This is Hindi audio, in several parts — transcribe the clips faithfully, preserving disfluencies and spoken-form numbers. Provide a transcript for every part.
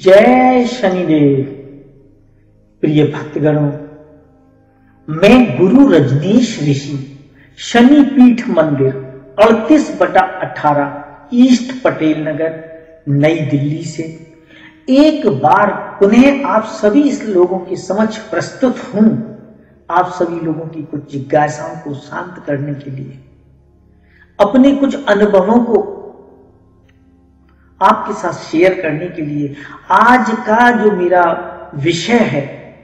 जय शनिदेव। प्रिय भक्तगणों, मैं गुरु रजनीश ऋषि शनिपीठ मंदिर अड़तीस बटा अठारह ईस्ट पटेल नगर नई दिल्ली से एक बार पुनः आप सभी इस लोगों के समक्ष प्रस्तुत हूं, आप सभी लोगों की कुछ जिज्ञासाओं को शांत करने के लिए, अपने कुछ अनुभवों को आपके साथ शेयर करने के लिए। आज का जो मेरा विषय है,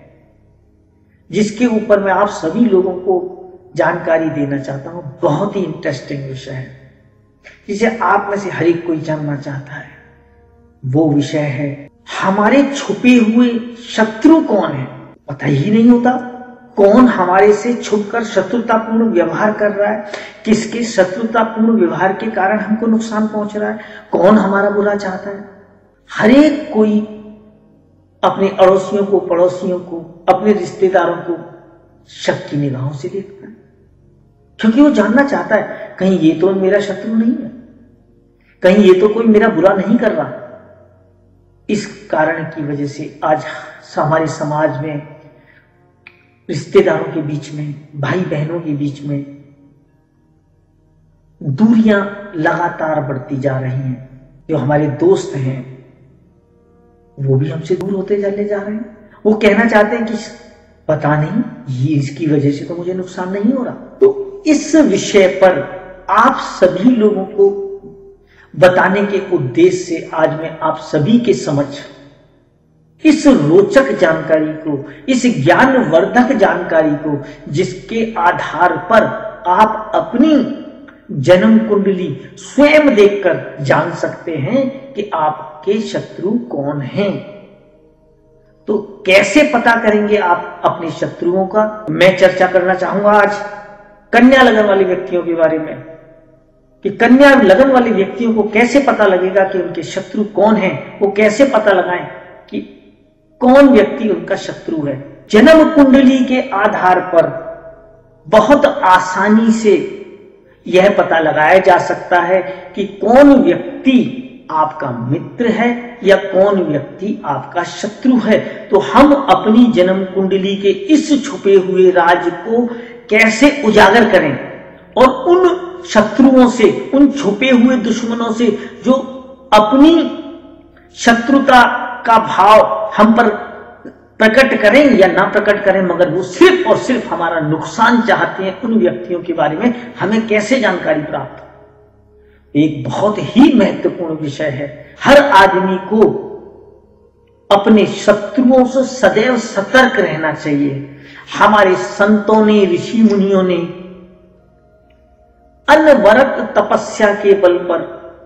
जिसके ऊपर मैं आप सभी लोगों को जानकारी देना चाहता हूं, बहुत ही इंटरेस्टिंग विषय है, जिसे आप में से हर एक कोई जानना चाहता है। वो विषय है हमारे छुपे हुए शत्रु कौन है। पता ही नहीं होता कौन हमारे से छुपकर शत्रुतापूर्ण व्यवहार कर रहा है, किसके शत्रुतापूर्ण व्यवहार के कारण हमको नुकसान पहुंच रहा है, कौन हमारा बुरा चाहता है। हर एक कोई अपने अड़ोसियों को, पड़ोसियों को, अपने रिश्तेदारों को शक की निगाहों से देखता है, क्योंकि वो जानना चाहता है कहीं ये तो मेरा शत्रु नहीं है, कहीं ये तो कोई मेरा बुरा नहीं कर रहा। इस कारण की वजह से आज हमारे समाज में, रिश्तेदारों के बीच में, भाई बहनों के बीच में दूरियां लगातार बढ़ती जा रही हैं। जो हमारे दोस्त हैं वो भी हमसे दूर होते चले जा रहे हैं। वो कहना चाहते हैं कि पता नहीं ये इसकी वजह से तो मुझे नुकसान नहीं हो रहा। तो इस विषय पर आप सभी लोगों को बताने के उद्देश्य से आज मैं आप सभी के समक्ष इस रोचक जानकारी को, इस ज्ञानवर्धक जानकारी को, जिसके आधार पर आप अपनी जन्म कुंडली स्वयं देखकर जान सकते हैं कि आपके शत्रु कौन हैं। तो कैसे पता करेंगे आप अपने शत्रुओं का, मैं चर्चा करना चाहूंगा आज कन्या लगन वाले व्यक्तियों के बारे में, कि कन्या लगन वाले व्यक्तियों को कैसे पता लगेगा कि उनके शत्रु कौन हैं, वो कैसे पता लगाएं कि कौन व्यक्ति उनका शत्रु है। जन्म कुंडली के आधार पर बहुत आसानी से यह पता लगाया जा सकता है कि कौन व्यक्ति आपका मित्र है या कौन व्यक्ति आपका शत्रु है। तो हम अपनी जन्म कुंडली के इस छुपे हुए राज को कैसे उजागर करें और उन शत्रुओं से, उन छुपे हुए दुश्मनों से जो अपनी शत्रुता का भाव हम पर प्रकट करें या ना प्रकट करें, मगर वो सिर्फ और सिर्फ हमारा नुकसान चाहते हैं, उन व्यक्तियों के बारे में हमें कैसे जानकारी प्राप्त हो। एक बहुत ही महत्वपूर्ण विषय है। हर आदमी को अपने शत्रुओं से सदैव सतर्क रहना चाहिए। हमारे संतों ने, ऋषि मुनियों ने अनवरत तपस्या के बल पर,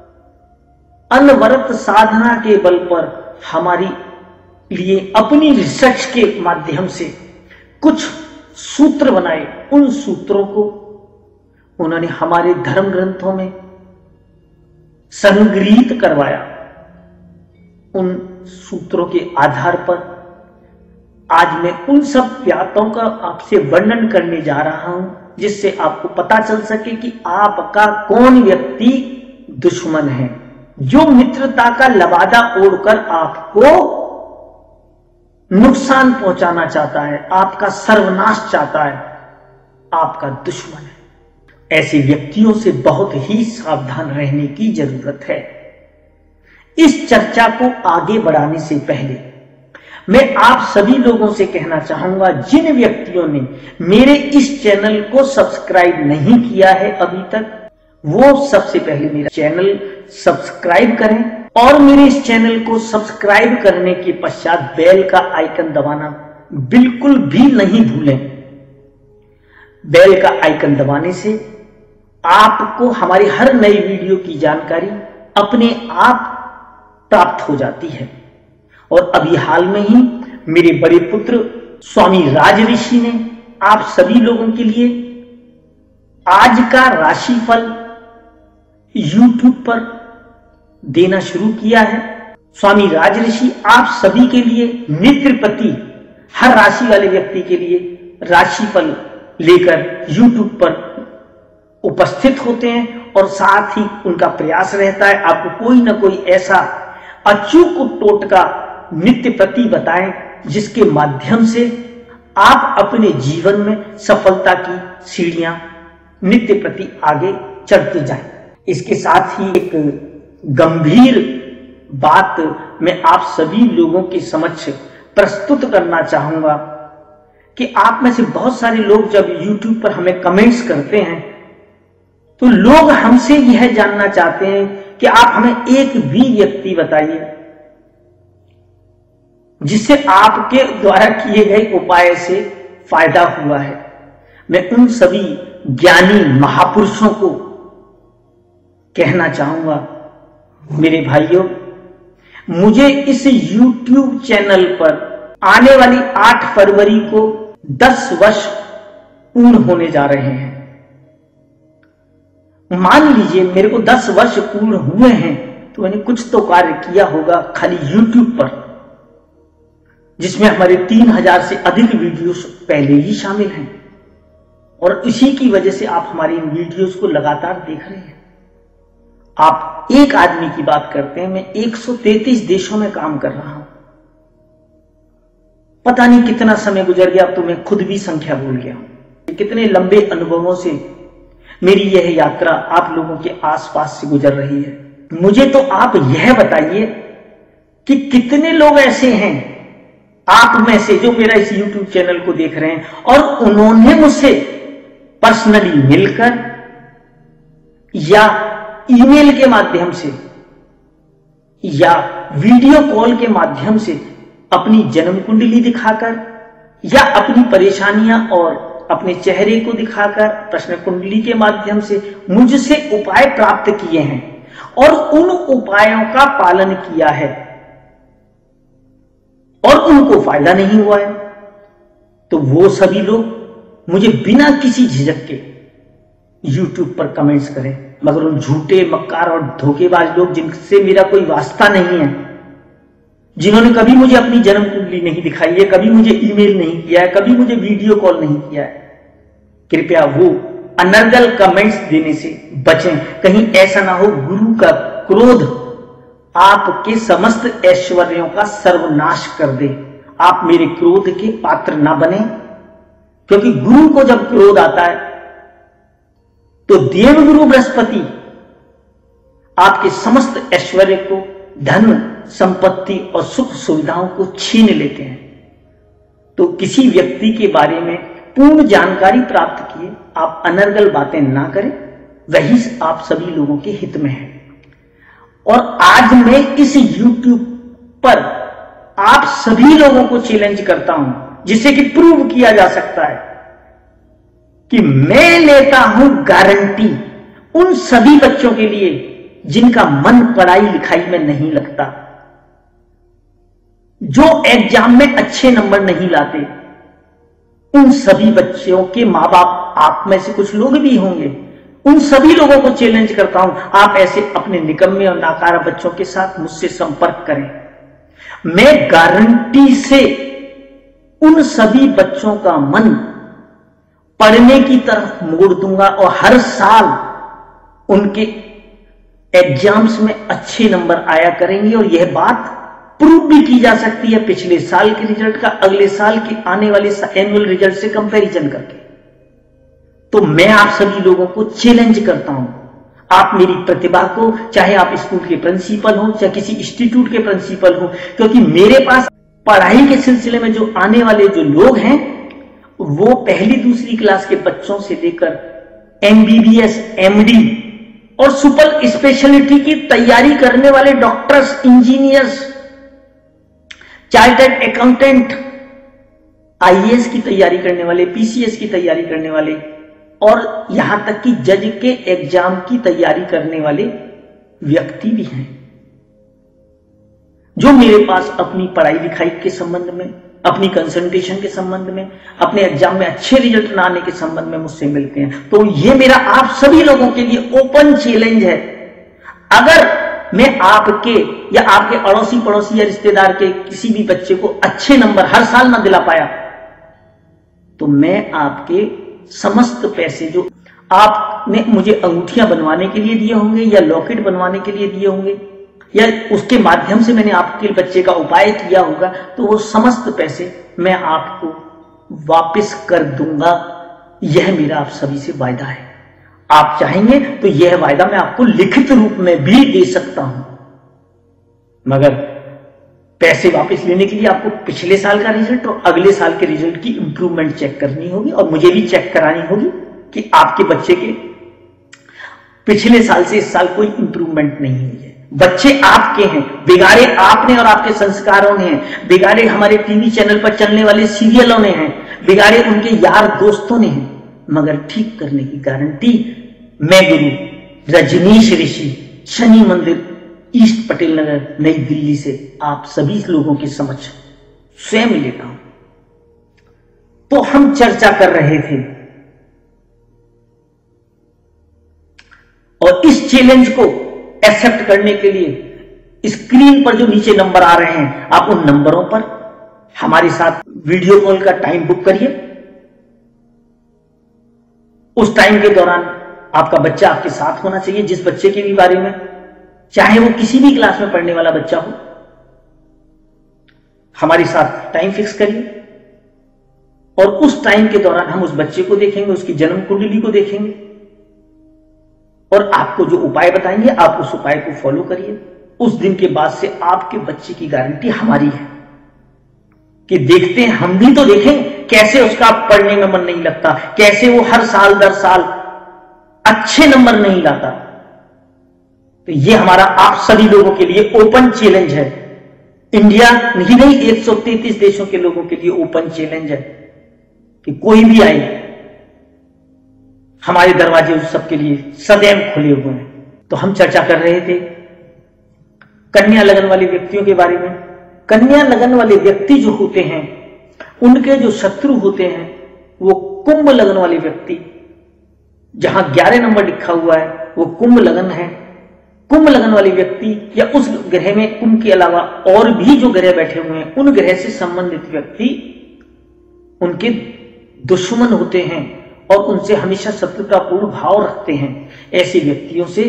अनवरत साधना के बल पर हमारी लिए अपनी रिसर्च के माध्यम से कुछ सूत्र बनाए। उन सूत्रों को उन्होंने हमारे धर्म ग्रंथों में संग्रहित करवाया। उन सूत्रों के आधार पर आज मैं उन सब बातों का आपसे वर्णन करने जा रहा हूं, जिससे आपको पता चल सके कि आपका कौन व्यक्ति दुश्मन है, जो मित्रता का लबादा ओढ़कर आपको नुकसान पहुंचाना चाहता है, आपका सर्वनाश चाहता है, आपका दुश्मन है। ऐसे व्यक्तियों से बहुत ही सावधान रहने की जरूरत है। इस चर्चा को आगे बढ़ाने से पहले मैं आप सभी लोगों से कहना चाहूंगा, जिन व्यक्तियों ने मेरे इस चैनल को सब्सक्राइब नहीं किया है अभी तक, वो सबसे पहले मेरा चैनल सब्सक्राइब करें और मेरे इस चैनल को सब्सक्राइब करने के पश्चात बेल का आइकन दबाना बिल्कुल भी नहीं भूलें। बेल का आइकन दबाने से आपको हमारी हर नई वीडियो की जानकारी अपने आप प्राप्त हो जाती है। और अभी हाल में ही मेरे बड़े पुत्र स्वामी राज ऋषि ने आप सभी लोगों के लिए आज का राशिफल यूट्यूब पर देना शुरू किया है। स्वामी राज ऋषि आप सभी के लिए नित्य प्रति हर राशि वाले व्यक्ति के लिए राशिफल लेकर यूट्यूब पर उपस्थित होते हैं, और साथ ही उनका प्रयास रहता है आपको कोई ना कोई ऐसा अचूक टोटका नित्य प्रति बताएं, जिसके माध्यम से आप अपने जीवन में सफलता की सीढ़ियां नित्य प्रति आगे चढ़ते जाएं। इसके साथ ही एक गंभीर बात मैं आप सभी लोगों के समक्ष प्रस्तुत करना चाहूंगा कि आप में से बहुत सारे लोग जब YouTube पर हमें कमेंट्स करते हैं तो लोग हमसे यह जानना चाहते हैं कि आप हमें एक भी व्यक्ति बताइए जिससे आपके द्वारा किए गए उपाय से फायदा हुआ है। मैं उन सभी ज्ञानी महापुरुषों को कहना चाहूंगा, मेरे भाइयों, मुझे इस YouTube चैनल पर आने वाली आठ फरवरी को दस वर्ष पूर्ण होने जा रहे हैं। मान लीजिए मेरे को दस वर्ष पूर्ण हुए हैं तो मैंने कुछ तो कार्य किया होगा खाली YouTube पर, जिसमें हमारे तीन हजार से अधिक वीडियोस पहले ही शामिल हैं और इसी की वजह से आप हमारी इन वीडियोस को लगातार देख रहे हैं। आप एक आदमी की बात करते हैं, मैं एक सौ तैंतीस देशों में काम कर रहा हूं। पता नहीं कितना समय गुजर गया, अब तो मैं खुद भी संख्या भूल गया हूं। कितने लंबे अनुभवों से मेरी यह यात्रा आप लोगों के आसपास से गुजर रही है। मुझे तो आप यह बताइए कि कितने लोग ऐसे हैं आप में से जो मेरा इस YouTube चैनल को देख रहे हैं और उन्होंने मुझसे पर्सनली मिलकर या ईमेल के माध्यम से या वीडियो कॉल के माध्यम से अपनी जन्म कुंडली दिखाकर या अपनी परेशानियां और अपने चेहरे को दिखाकर प्रश्न कुंडली के माध्यम से मुझसे उपाय प्राप्त किए हैं और उन उपायों का पालन किया है और उनको फायदा नहीं हुआ है, तो वो सभी लोग मुझे बिना किसी झिझक के YouTube पर कमेंट्स करें। मगर उन झूठे, मक्कार और धोखेबाज लोग जिनसे मेरा कोई वास्ता नहीं है, जिन्होंने कभी मुझे अपनी जन्म कुंडली नहीं दिखाई है, कभी मुझे ईमेल नहीं किया है, कभी मुझे वीडियो कॉल नहीं किया है, कृपया वो अनर्गल कमेंट्स देने से बचें। कहीं ऐसा ना हो गुरु का क्रोध आपके समस्त ऐश्वर्यों का सर्वनाश कर दे। आप मेरे क्रोध के पात्र ना बने, क्योंकि गुरु को जब क्रोध आता है तो देवगुरु बृहस्पति आपके समस्त ऐश्वर्य को, धन संपत्ति और सुख सुविधाओं को छीन लेते हैं। तो किसी व्यक्ति के बारे में पूर्ण जानकारी प्राप्त किए आप अनर्गल बातें ना करें, वही आप सभी लोगों के हित में है। और आज मैं इस YouTube पर आप सभी लोगों को चैलेंज करता हूं, जिससे कि प्रूव किया जा सकता है कि मैं लेता हूं गारंटी उन सभी बच्चों के लिए जिनका मन पढ़ाई लिखाई में नहीं लगता, जो एग्जाम में अच्छे नंबर नहीं लाते। उन सभी बच्चों के मां बाप आप में से कुछ लोग भी होंगे। उन सभी लोगों को चैलेंज करता हूं, आप ऐसे अपने निकम्मे और नाकारा बच्चों के साथ मुझसे संपर्क करें। मैं गारंटी से उन सभी बच्चों का मन पढ़ने की तरफ मोड़ दूंगा और हर साल उनके एग्जाम्स में अच्छे नंबर आया करेंगे। और यह बात प्रूव भी की जा सकती है पिछले साल के रिजल्ट का अगले साल के आने वाले एनुअल रिजल्ट से कंपैरिजन करके। तो मैं आप सभी लोगों को चैलेंज करता हूं, आप मेरी प्रतिभा को, चाहे आप स्कूल के प्रिंसिपल हो चाहे किसी इंस्टीट्यूट के प्रिंसिपल हो, क्योंकि मेरे पास पढ़ाई के सिलसिले में जो आने वाले जो लोग हैं वो पहली दूसरी क्लास के बच्चों से लेकर एमबीबीएस, एमडी और सुपर स्पेशलिटी की तैयारी करने वाले doctors, engineers, chartered accountant, IAS की तैयारी करने वाले, पीसीएस की तैयारी करने वाले और यहां तक कि जज के एग्जाम की तैयारी करने वाले व्यक्ति भी हैं, जो मेरे पास अपनी पढ़ाई लिखाई के संबंध में, अपनी कंसंट्रेशन के संबंध में, अपने एग्जाम में अच्छे रिजल्ट ना आने के संबंध में मुझसे मिलते हैं। तो ये मेरा आप सभी लोगों के लिए ओपन चैलेंज है। अगर मैं आपके या आपके अड़ोसी पड़ोसी या रिश्तेदार के किसी भी बच्चे को अच्छे नंबर हर साल ना दिला पाया, तो मैं आपके समस्त पैसे जो आपने मुझे अंगूठियां बनवाने के लिए दिए होंगे या लॉकेट बनवाने के लिए दिए होंगे या उसके माध्यम से मैंने आपके बच्चे का उपाय किया होगा, तो वो समस्त पैसे मैं आपको वापस कर दूंगा। यह मेरा आप सभी से वायदा है। आप चाहेंगे तो यह वायदा मैं आपको लिखित रूप में भी दे सकता हूं, मगर पैसे वापस लेने के लिए आपको पिछले साल का रिजल्ट और अगले साल के रिजल्ट की इंप्रूवमेंट चेक करनी होगी, और मुझे भी चेक करानी होगी कि आपके बच्चे के पिछले साल से इस साल कोई इंप्रूवमेंट नहीं हुई है। बच्चे आपके हैं, बिगाड़े आपने और आपके संस्कारों ने हैं, बिगाड़े हमारे टीवी चैनल पर चलने वाले सीरियलों ने हैं, बिगाड़े उनके यार दोस्तों ने हैं, मगर ठीक करने की गारंटी मैं गुरु रजनीश ऋषि, शनि मंदिर, ईस्ट पटेल नगर, नई दिल्ली से आप सभी लोगों के समक्ष स्वयं लेता हूं। तो हम चर्चा कर रहे थे और इस चैलेंज को एक्सेप्ट करने के लिए स्क्रीन पर जो नीचे नंबर आ रहे हैं, आप उन नंबरों पर हमारे साथ वीडियो कॉल का टाइम बुक करिए। उस टाइम के दौरान आपका बच्चा आपके साथ होना चाहिए। जिस बच्चे के भी बारे में, चाहे वो किसी भी क्लास में पढ़ने वाला बच्चा हो, हमारे साथ टाइम फिक्स करिए और उस टाइम के दौरान हम उस बच्चे को देखेंगे, उसकी जन्म कुंडली को देखेंगे और आपको जो उपाय बताएंगे आप उस उपाय को फॉलो करिए। उस दिन के बाद से आपके बच्चे की गारंटी हमारी है कि देखते हैं, हम भी तो देखें कैसे उसका पढ़ने में मन नहीं लगता, कैसे वो हर साल दर साल अच्छे नंबर नहीं लाता। तो ये हमारा आप सभी लोगों के लिए ओपन चैलेंज है। इंडिया नहीं नहीं एक सौ तैंतीस देशों के लोगों के लिए ओपन चैलेंज है कि कोई भी आए, हमारे दरवाजे उस सबके लिए सदैव खुले हुए हैं। तो हम चर्चा कर रहे थे कन्या लगन वाले व्यक्तियों के बारे में। कन्या लगन वाले व्यक्ति जो होते हैं, उनके जो शत्रु होते हैं वो कुंभ लगन वाले व्यक्ति, जहां ग्यारह नंबर लिखा हुआ है वो कुंभ लगन है। कुंभ लगन वाले व्यक्ति या उस ग्रह में कुंभ के अलावा और भी जो ग्रह बैठे हुए हैं, उन ग्रह से संबंधित व्यक्ति उनके दुश्मन होते हैं और उनसे हमेशा शत्रुतापूर्ण भाव रखते हैं। ऐसे व्यक्तियों से,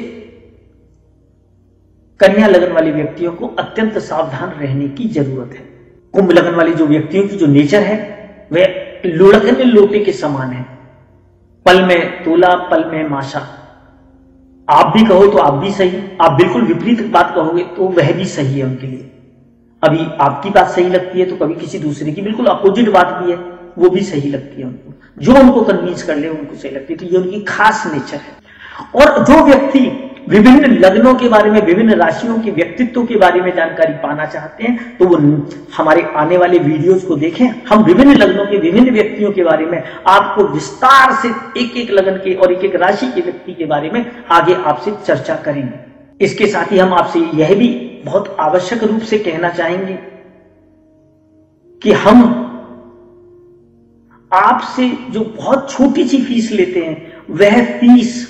कन्या लगन वाले व्यक्तियों को अत्यंत सावधान रहने की जरूरत है। कुंभ लगन वाले जो व्यक्तियों की जो नेचर है वह लुढ़कने लोटे के समान है, पल में तोला पल में माशा। आप भी कहो तो आप भी सही, आप बिल्कुल विपरीत बात कहोगे तो वह भी सही है उनके लिए। अभी आपकी बात सही लगती है तो कभी किसी दूसरे की बिल्कुल अपोजिट बात भी है, वो भी सही लगती है उनको। जो उनको कन्विंस कर ले उनको सही लगती है। तो ये उनकी खास नेचर है। और जो व्यक्ति विभिन्न लग्नों के बारे में, विभिन्न राशियों के व्यक्तित्व के बारे में जानकारी पाना चाहते हैं तो वो हमारे आने वाले वीडियोज को देखें। हम विभिन्न लग्नों के विभिन्न व्यक्तियों के बारे में आपको विस्तार से एक एक लगन के और एक एक राशि के व्यक्ति के बारे में आगे आपसे चर्चा करेंगे। इसके साथ ही हम आपसे यह भी बहुत आवश्यक रूप से कहना चाहेंगे कि हम आपसे जो बहुत छोटी सी फीस लेते हैं, वह फीस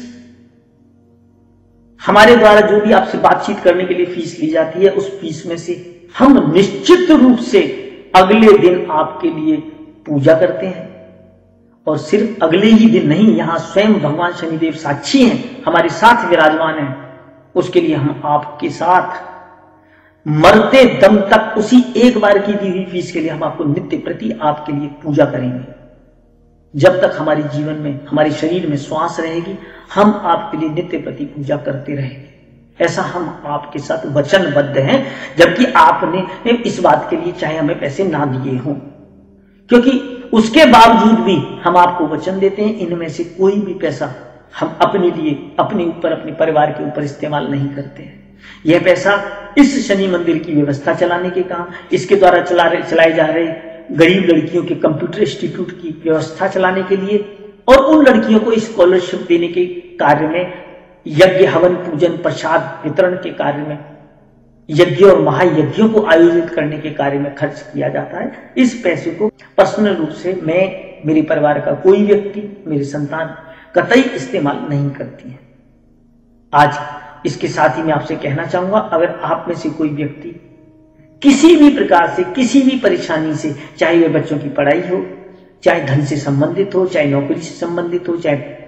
हमारे द्वारा जो भी आपसे बातचीत करने के लिए फीस ली जाती है, उस फीस में से हम निश्चित रूप से अगले दिन आपके लिए पूजा करते हैं। और सिर्फ अगले ही दिन नहीं, यहां स्वयं भगवान शनिदेव साक्षी हैं, हमारे साथ विराजमान हैं। उसके लिए हम आपके साथ मरते दम तक उसी एक बार की दी हुई फीस के लिए हम आपको नित्य प्रति आपके लिए पूजा करेंगे। जब तक हमारे जीवन में, हमारे शरीर में श्वास रहेगी, हम आपके लिए नित्य प्रति पूजा करते रहेंगे। ऐसा हम आपके साथ वचनबद्ध हैं, जबकि आपने इस बात के लिए चाहे हमें पैसे ना दिए हों, क्योंकि उसके बावजूद भी हम आपको वचन देते हैं इनमें से कोई भी पैसा हम अपने लिए, अपने ऊपर, अपने परिवार के ऊपर इस्तेमाल नहीं करते हैं। यह पैसा इस शनि मंदिर की व्यवस्था चलाने के काम, इसके द्वारा चला रहे चलाए जा रहे गरीब लड़कियों के कंप्यूटर इंस्टीट्यूट की व्यवस्था चलाने के लिए और उन लड़कियों को स्कॉलरशिप देने के कार्य में, यज्ञ हवन पूजन प्रसाद वितरण के कार्य में, यज्ञ और महायज्ञों को आयोजित करने के कार्य में खर्च किया जाता है। इस पैसे को पर्सनल रूप से मैं, मेरे परिवार का कोई व्यक्ति, मेरी संतान कतई इस्तेमाल नहीं करती है। आज इसके साथ ही मैं आपसे कहना चाहूंगा, अगर आप में से कोई व्यक्ति किसी भी प्रकार से, किसी भी परेशानी से, चाहे वह बच्चों की पढ़ाई हो, चाहे धन से संबंधित हो, चाहे नौकरी से संबंधित हो, चाहे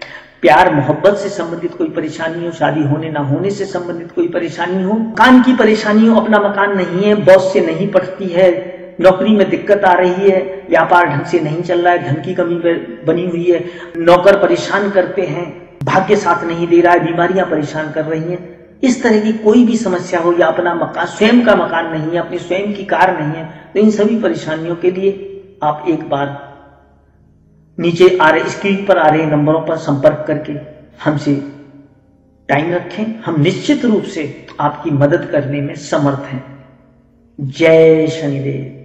प्यार मोहब्बत से संबंधित कोई परेशानी हो, शादी होने ना होने से संबंधित कोई परेशानी हो, मकान की परेशानी हो, अपना मकान नहीं है, बॉस से नहीं पटती है, नौकरी में दिक्कत आ रही है, व्यापार ढंग से नहीं चल रहा है, धन की कमी बनी हुई है, नौकर परेशान करते हैं, भाग्य साथ नहीं दे रहा है, बीमारियां परेशान कर रही हैं, इस तरह की कोई भी समस्या हो, या अपना मकान स्वयं का मकान नहीं है, अपनी स्वयं की कार नहीं है, तो इन सभी परेशानियों के लिए आप एक बार नीचे आ रहे स्क्रीन पर आ रहे नंबरों पर संपर्क करके हमसे टाइम रखें। हम निश्चित रूप से आपकी मदद करने में समर्थ हैं। जय शनिदेव।